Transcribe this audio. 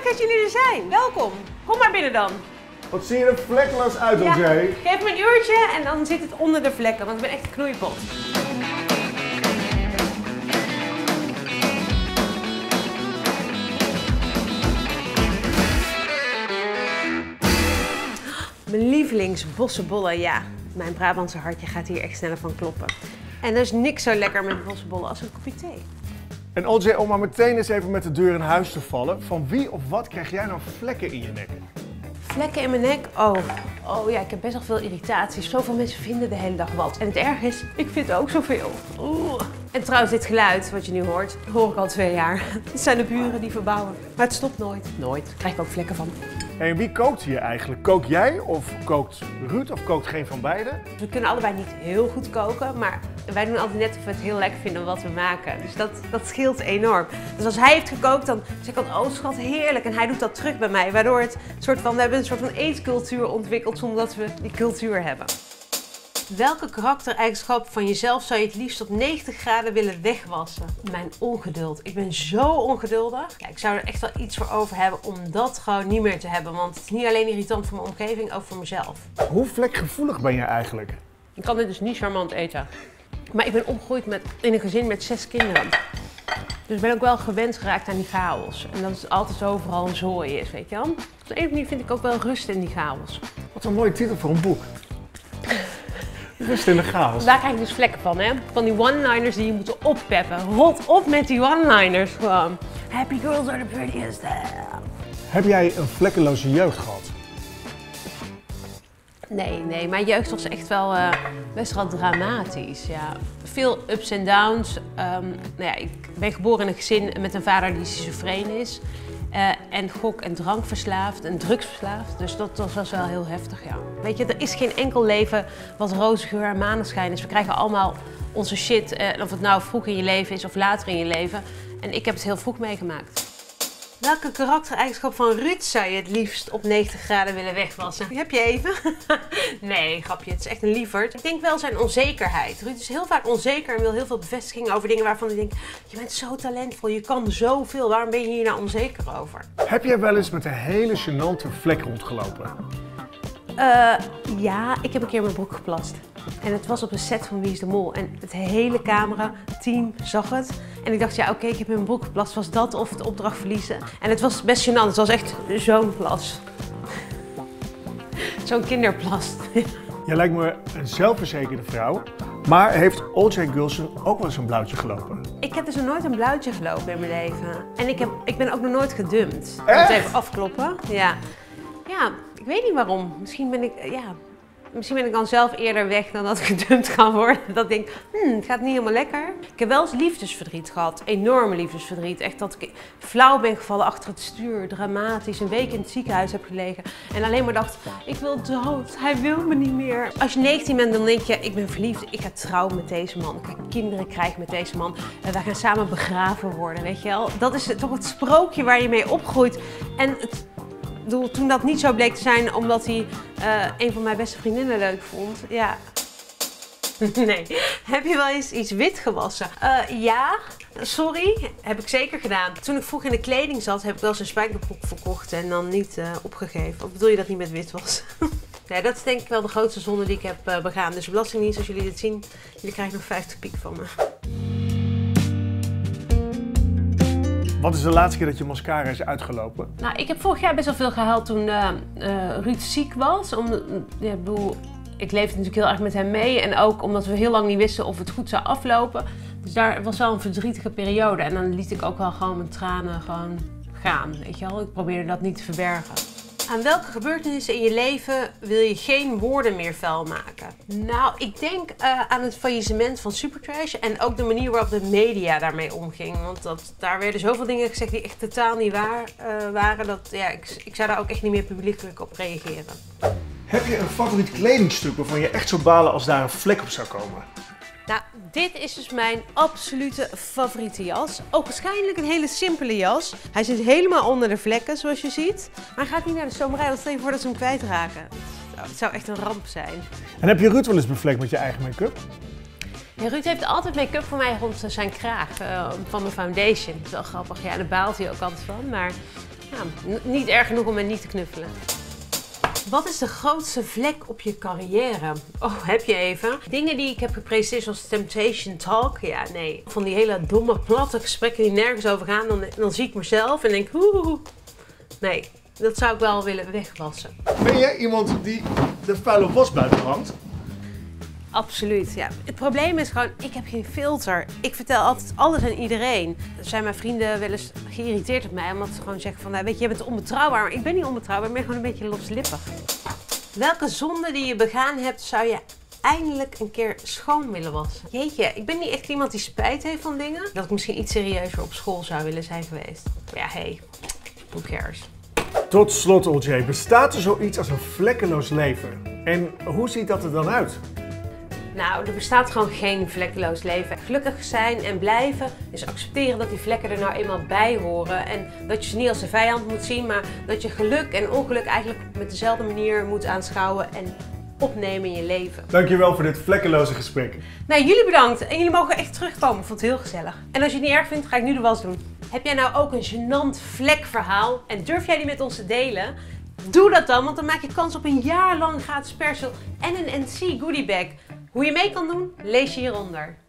dat jullie er zijn. Welkom. Kom maar binnen dan. Wat zie je er vlekkeloos uit, André? Geef me een uurtje en dan zit het onder de vlekken, want ik ben echt een knoeipot. Mijn lievelingsbossenbollen, ja. Mijn Brabantse hartje gaat hier echt sneller van kloppen. En er is niks zo lekker met bossenbollen als een kopje thee. En OJ, om maar meteen eens even met de deur in huis te vallen. Van wie of wat krijg jij nou vlekken in je nek? Vlekken in mijn nek? Oh ja, ik heb best wel veel irritaties. Zoveel mensen vinden de hele dag wat. En het erg is, ik vind ook zoveel. Oeh. En trouwens, dit geluid wat je nu hoort, hoor ik al 2 jaar. Het zijn de buren die verbouwen. Maar het stopt nooit. Nooit. Daar krijg ik ook vlekken van. En wie kookt hier eigenlijk? Kook jij of kookt Ruud of kookt geen van beiden? We kunnen allebei niet heel goed koken, maar wij doen altijd net of we het heel lekker vinden wat we maken. Dus dat scheelt enorm. Dus als hij heeft gekookt, dan zeg ik altijd, oh schat, heerlijk. En hij doet dat terug bij mij, waardoor het we hebben een soort van eetcultuur ontwikkeld zonder dat we die cultuur hebben. Welke karaktereigenschap van jezelf zou je het liefst op 90 graden willen wegwassen? Mijn ongeduld. Ik ben zo ongeduldig. Ja, ik zou er echt wel iets voor over hebben om dat gewoon niet meer te hebben. Want het is niet alleen irritant voor mijn omgeving, ook voor mezelf. Hoe vlekgevoelig ben je eigenlijk? Ik kan dit dus niet charmant eten. Maar ik ben opgegroeid in een gezin met 6 kinderen. Dus ik ben ook wel gewend geraakt aan die chaos. En dat het altijd overal een zooi is, weet je wel. Op de een manier vind ik ook wel rust in die chaos. Wat een mooie titel voor een boek. Rust in de chaos. Daar krijg ik dus vlekken van, hè. Van die one-liners die je moeten oppeppen. Rot op met die one-liners gewoon. Happy girls are the prettiest. Heb jij een vlekkeloze jeugd gehad? Nee, mijn jeugd was echt wel best wel dramatisch. Ja. Veel ups en downs. Ik ben geboren in een gezin met een vader die schizofreen is. En gok- en drankverslaafd en drugsverslaafd. Dus dat was wel heel heftig, ja. Weet je, er is geen enkel leven wat roze geur en maneschijn is. We krijgen allemaal onze shit, of het nou vroeg in je leven is of later in je leven. En ik heb het heel vroeg meegemaakt. Welke karaktereigenschap van Ruud zou je het liefst op 90 graden willen wegwassen? Heb je even? Nee, grapje. Het is echt een lieverd. Ik denk wel zijn onzekerheid. Ruud is heel vaak onzeker en wil heel veel bevestiging over dingen waarvan hij denkt, je bent zo talentvol, je kan zoveel. Waarom ben je hier nou onzeker over? Heb jij wel eens met een hele gênante vlek rondgelopen? Ja, ik heb een keer mijn broek geplast. En het was op een set van Wie is de Mol. En het hele camerateam zag het. En ik dacht, ja oké, ik heb in mijn broek geplast. Was dat of de opdracht verliezen? En het was best gênant. Het was echt zo'n plas. Zo'n kinderplas. Jij lijkt me een zelfverzekerde vrouw. Maar heeft OJ Gulsen ook wel eens een blauwtje gelopen? Ik heb dus nog nooit een blauwtje gelopen in mijn leven. En ik ben ook nog nooit gedumpt. Echt? Even afkloppen. Ja. Ja, ik weet niet waarom. Misschien ben ik dan zelf eerder weg dan dat ik gedumpt ga worden. Dat ik denk, het gaat niet helemaal lekker. Ik heb wel eens liefdesverdriet gehad. Enorme liefdesverdriet. Echt dat ik flauw ben gevallen achter het stuur. Dramatisch. Een week in het ziekenhuis heb gelegen. En alleen maar dacht, ik wil dood. Hij wil me niet meer. Als je 19 bent, dan denk je, ik ben verliefd. Ik ga trouwen met deze man. Ik ga kinderen krijgen met deze man. En wij gaan samen begraven worden, weet je wel. Dat is toch het sprookje waar je mee opgroeit. En toen dat niet zo bleek te zijn omdat hij een van mijn beste vriendinnen leuk vond, ja. Nee. Heb je wel eens iets wit gewassen? Ja, sorry, heb ik zeker gedaan. Toen ik vroeg in de kleding zat, heb ik wel eens een spijkerbroek verkocht en dan niet opgegeven. Of bedoel je dat niet met wit was? Nee, dat is denk ik wel de grootste zonde die ik heb begaan. Dus de Belastingdienst, als jullie dit zien, jullie krijgen nog 50 piek van me. Wat is de laatste keer dat je mascara is uitgelopen? Nou, ik heb vorig jaar best wel veel gehaald toen Ruud ziek was. Ik leefde natuurlijk heel erg met hem mee. En ook omdat we heel lang niet wisten of het goed zou aflopen. Dus daar was wel een verdrietige periode. En dan liet ik ook wel gewoon mijn tranen gewoon gaan, weet je wel. Ik probeerde dat niet te verbergen. Aan welke gebeurtenissen in je leven wil je geen woorden meer vuil maken? Nou, ik denk aan het faillissement van Supertrash en ook de manier waarop de media daarmee omging. Want daar werden zoveel dingen gezegd die echt totaal niet waar waren. Dat, ja, ik zou daar ook echt niet meer publiekelijk op reageren. Heb je een favoriet kledingstuk waarvan je echt zou balen als daar een vlek op zou komen? Nou, dit is dus mijn absolute favoriete jas. Ook waarschijnlijk een hele simpele jas. Hij zit helemaal onder de vlekken, zoals je ziet. Maar hij gaat niet naar de stomerij, want stel je voor dat ze hem kwijtraken. Het zou echt een ramp zijn. En heb je Ruud wel eens bevlekt met je eigen make-up? Ja, Ruud heeft altijd make-up voor mij rond zijn kraag van mijn foundation. Dat is wel grappig. Ja, daar baalt hij ook altijd van. Maar Ja, niet erg genoeg om me niet te knuffelen. Wat is de grootste vlek op je carrière? Oh, heb je even? Dingen die ik heb gepresenteerd zoals Temptation Talk. Ja, nee. Van die hele domme, platte gesprekken die nergens over gaan. Dan zie ik mezelf en denk, nee, dat zou ik wel willen wegwassen. Ben jij iemand die de vuile was buiten hangt? Absoluut, ja. Het probleem is gewoon, ik heb geen filter. Ik vertel altijd alles aan iedereen. Er zijn mijn vrienden wel eens geïrriteerd op mij, omdat ze gewoon zeggen van, nou, weet je, je bent onbetrouwbaar. Maar ik ben niet onbetrouwbaar, ik ben gewoon een beetje loslippig. Welke zonde die je begaan hebt, zou je eindelijk een keer schoon willen wassen? Jeetje, ik ben niet echt iemand die spijt heeft van dingen. Dat ik misschien iets serieuzer op school zou willen zijn geweest. Maar ja, hey, who cares? Tot slot, OJ, bestaat er zoiets als een vlekkeloos leven? En hoe ziet dat er dan uit? Nou, er bestaat gewoon geen vlekkeloos leven. Gelukkig zijn en blijven is accepteren dat die vlekken er nou eenmaal bij horen. En dat je ze niet als de vijand moet zien, maar dat je geluk en ongeluk eigenlijk met dezelfde manier moet aanschouwen en opnemen in je leven. Dankjewel voor dit vlekkeloze gesprek. Nou, jullie bedankt en jullie mogen echt terugkomen. Ik vond het heel gezellig. En als je het niet erg vindt, ga ik nu de was doen. Heb jij nou ook een gênant vlekverhaal en durf jij die met ons te delen? Doe dat dan, want dan maak je kans op een jaar lang gratis perceel en een NC goodiebag. Hoe je mee kan doen, lees je hieronder.